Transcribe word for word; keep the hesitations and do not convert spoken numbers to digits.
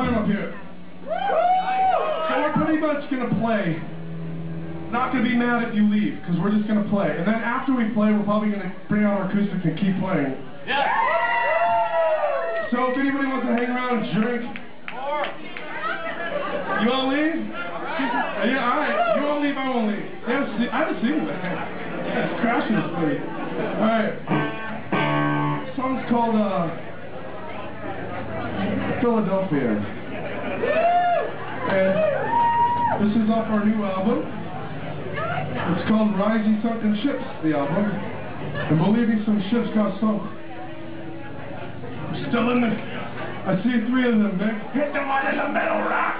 time up here. So we're pretty much going to play. Not going to be mad if you leave, because we're just going to play. And then after we play, we're probably going to bring out our acoustics and keep playing. Yeah. So if anybody wants to hang around and drink. You want to leave? Yeah, all right. You won't leave, I won't leave. Yeah, see, I haven't seen that. Yeah, it's crashing this thing. All right. This song's called uh, Philadelphia. And this is off our new album. It's called Rising Sunken Ships, the album. And believe me, some ships got sunk. I'm still in this. I see three of them, Vic. Hit the one in the middle, rock!